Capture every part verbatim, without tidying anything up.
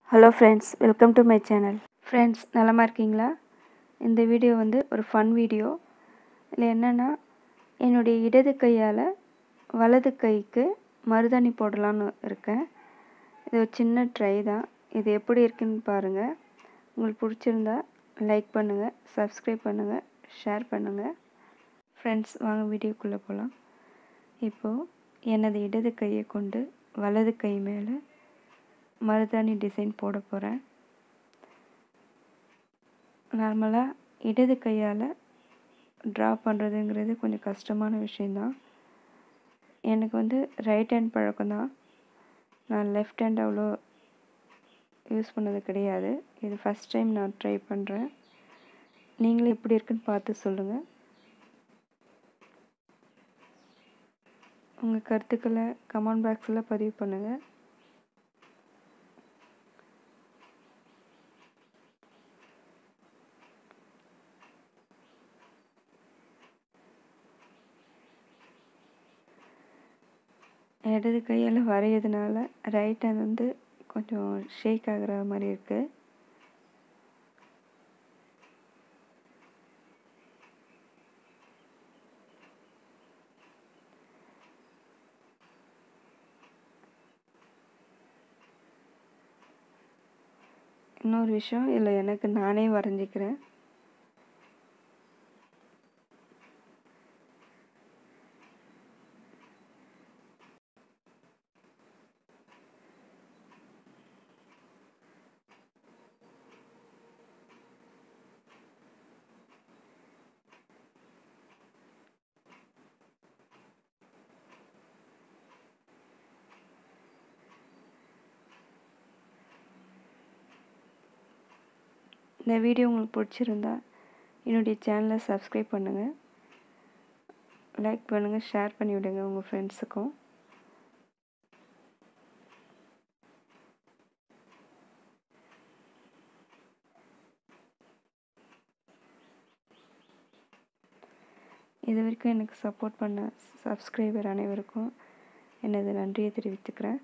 Hello friends, welcome to my channel. Friends, நலமா இருக்கீங்களா? இந்த வீடியோ வந்து ஒரு ஃபன் வீடியோ. இதில் என்னென்னா, என்னுடைய இடது கையால் வலது கைக்கு மருதாணி போடலான்னு இருக்கேன். இது ஒரு சின்ன ட்ரை தான். இது எப்படி இருக்குன்னு பாருங்கள். உங்களுக்கு பிடிச்சிருந்தா லைக் பண்ணுங்கள், சப்ஸ்கிரைப் பண்ணுங்கள், ஷேர் பண்ணுங்கள். ஃப்ரெண்ட்ஸ், வாங்க வீடியோக்குள்ளே போகலாம். இப்போது எனது இடது கையை கொண்டு வலது கை மேலே மருதாணி டிசைன் போட போகிறேன். நார்மலாக இடது கையால் ட்ரா பண்ணுறதுங்கிறது கொஞ்சம் கஷ்டமான விஷயந்தான். எனக்கு வந்து ரைட் ஹேண்ட் பழக்கம்தான். நான் லெஃப்ட் ஹேண்ட் அவ்வளோ யூஸ் பண்ணது கிடையாது. இது ஃபஸ்ட் டைம் நான் ட்ரை பண்ணுறேன். நீங்களும் எப்படி இருக்குன்னு பார்த்து சொல்லுங்கள். உங்கள் கருத்துக்களை கமெண்ட் பாக்ஸில் பதிவு பண்ணுங்கள். இடது கையால் வரைகிறதுனால ரைட் ஹேண்ட் வந்து கொஞ்சம் ஷேக் ஆகிற மாதிரி இருக்குது. இன்னொரு விஷயம், இதில் எனக்கு நானே வரைஞ்சிக்கிறேன். இந்த வீடியோ உங்களுக்கு பிடிச்சிருந்தா என்னுடைய சேனலை சப்ஸ்கிரைப் பண்ணுங்கள், லைக் பண்ணுங்கள், ஷேர் பண்ணி விடுங்க உங்கள் ஃப்ரெண்ட்ஸுக்கும். இது வரைக்கும் எனக்கு சப்போர்ட் பண்ண சப்ஸ்கிரைபர் அனைவருக்கும் எனது நன்றியை தெரிவித்துக்கிறேன்.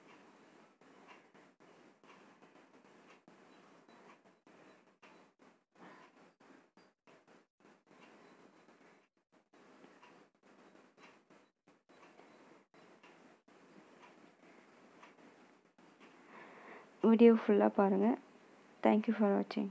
வீடியோ ஃபுல்லாக பாருங்கள். தேங்க்யூ ஃபார் வாட்சிங்.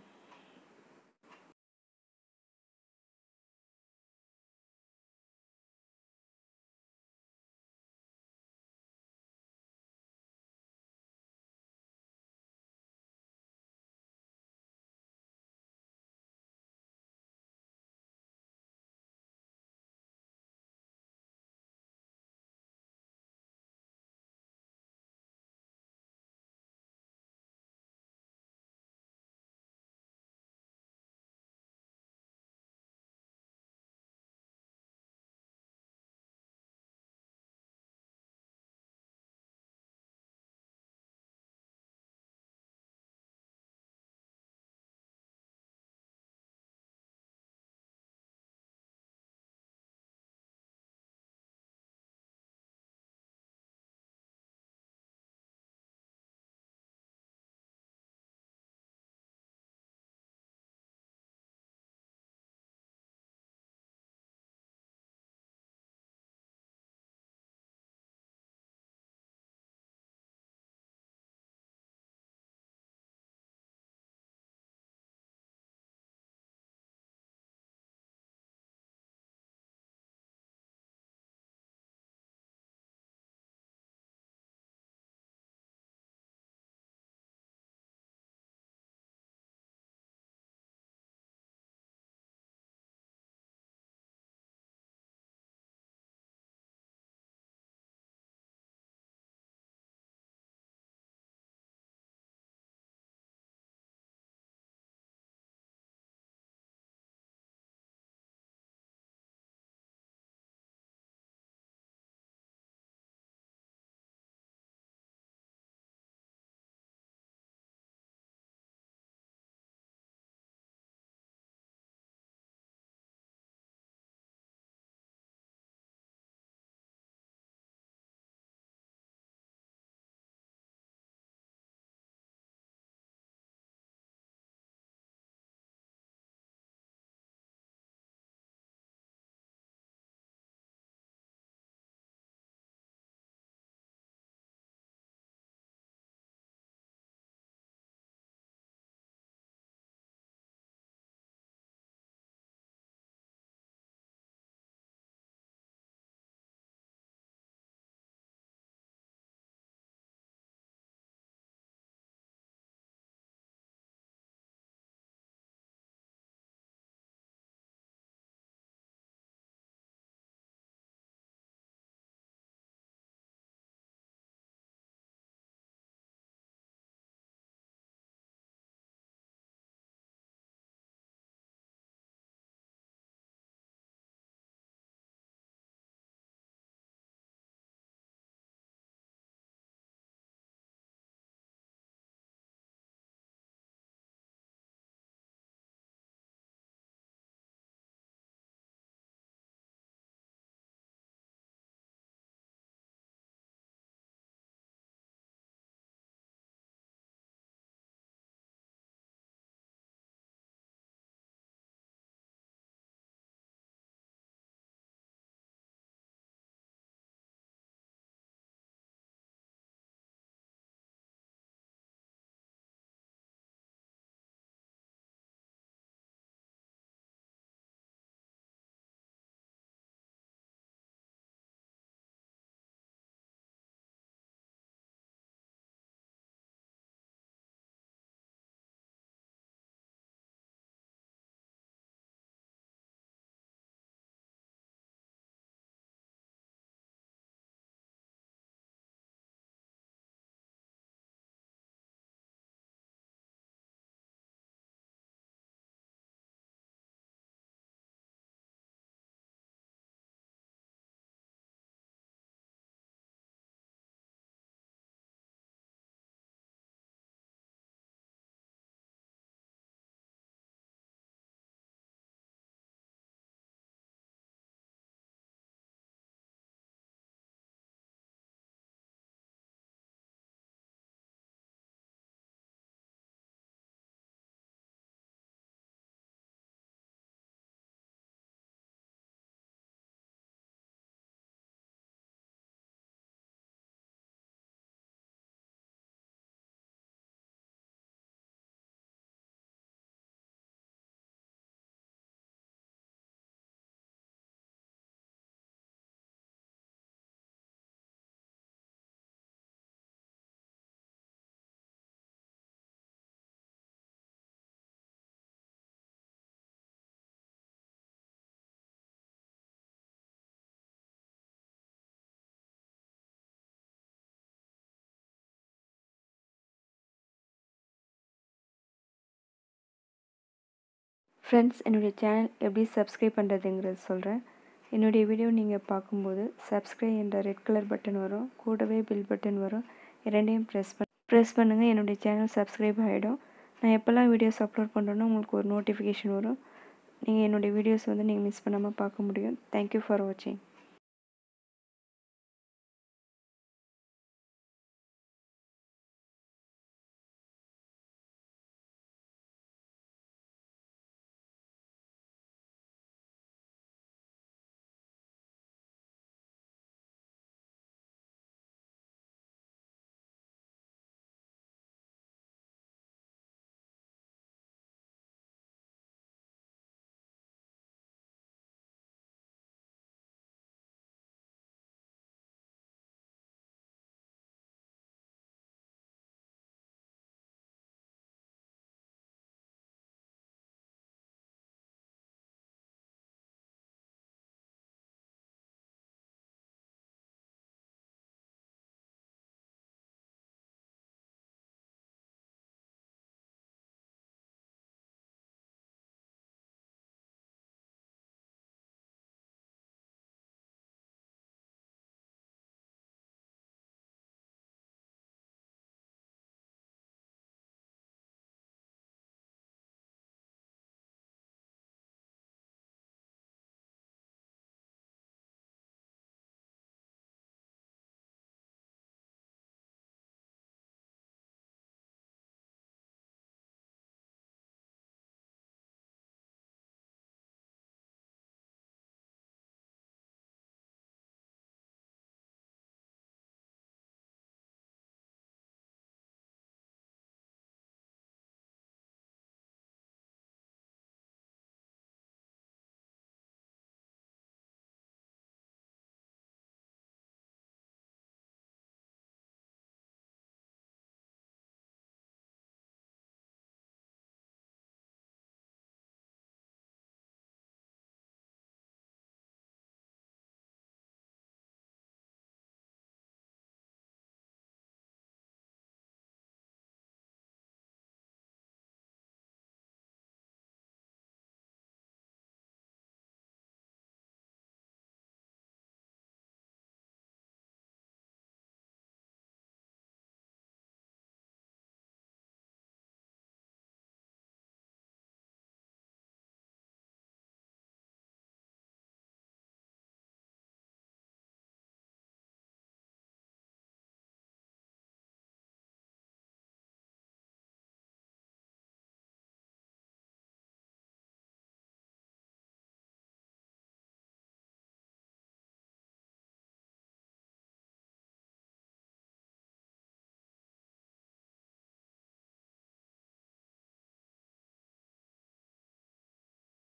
ஃப்ரெண்ட்ஸ், என்னுடைய சேனல் எப்படி சப்ஸ்கிரைப் பண்ணுறதுங்கிறது சொல்கிறேன். என்னுடைய வீடியோ நீங்கள் பார்க்கும்போது சப்ஸ்கிரைப் என்ற ரெட் கலர் பட்டன் வரும், கூடவே பில் பட்டன் வரும். இரண்டையும் ப்ரெஸ் பண்ண ப்ரெஸ் பண்ணுங்கள். என்னுடைய சேனல் சப்ஸ்கிரைப் ஆகிடும். நான் எப்போல்லாம் வீடியோஸ் அப்லோட் பண்ணுறேனோ உங்களுக்கு ஒரு நோட்டிஃபிகேஷன் வரும். நீங்கள் என்னுடைய வீடியோஸ் வந்து நீங்கள் மிஸ் பண்ணாமல் பார்க்க முடியும். தேங்க்யூ ஃபார் வாட்சிங்.